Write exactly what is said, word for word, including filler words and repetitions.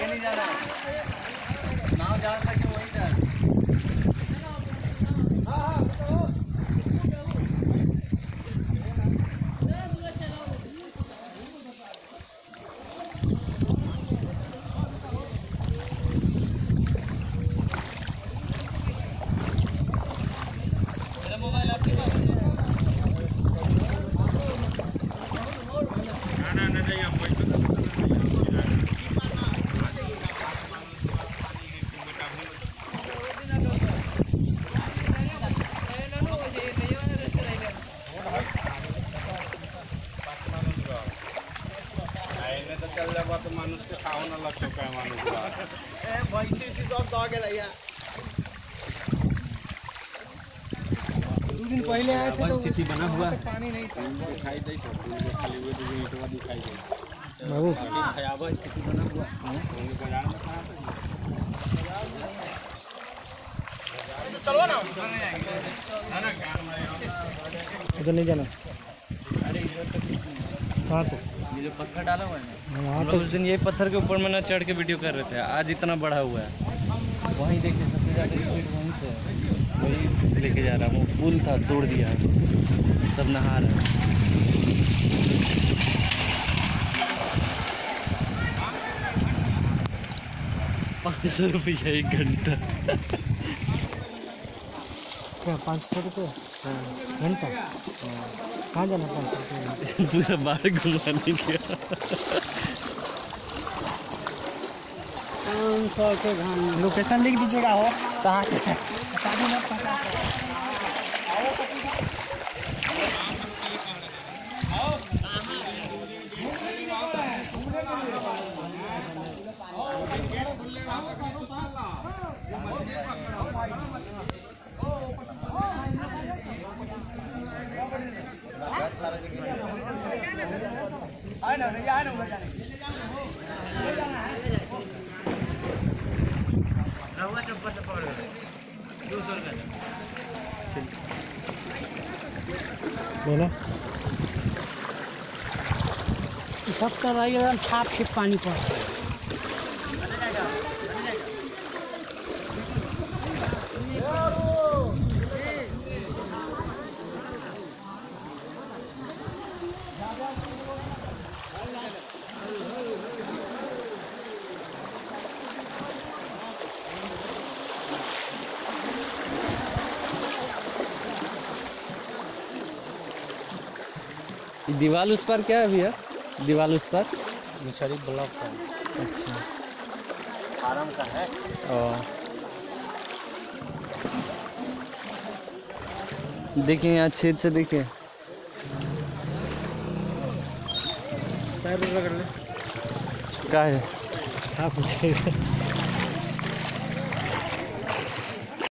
नहीं जाना, नाव जहाँ तक है वहीं जाना। मोबाइल आपके पास है? ना ना नहीं हम तो चल जाबा तो मानुष के खाओ ना लग चुका है मानुष ए भैंसी थी तो दो गेला या दो दिन पहले आए थे तो स्थिति बना हुआ पानी नहीं था दिखाई दे तो खाली हुए दो ईंटवा दिखाई दे बाबू खयाबा स्थिति बना हुआ होंगे बाजार में कहां पे चलो ना उधर नहीं जाएंगे ना ना गांव में उधर नहीं जाना अरे इधर तक हां तो ये जो पत्थर डाला हुआ है ना वहाँ तो उस दिन यही पत्थर के ऊपर में ना चढ़ के वीडियो कर रहे थे, आज इतना बड़ा हुआ है। वहीं देखिए सबसे ज़्यादा स्पीड वहीं से वही लेके जा रहा है, वो पुल था तोड़ दिया, सब नहा रहे हैं। पाँच सौ रुपया एक घंटा क्या पाँच सौ रुपये घंटा? कहाँ जाना पाँच सौ रुपये? पूरा बाहर घुमाने गया पाँच सौ के घंटे। लोकेशन लिख दीजिएगा हो कहाँ के सब तो रही एकदम छाप छिप पानी पर। दीवाल उस पर क्या है भैया? दीवाल उस पर मिसरी ब्लॉक का। अच्छा फार्म का है। देखिए यहाँ छेद से देखिए पैर रगड़ ले क्या है? हाँ पूछेगा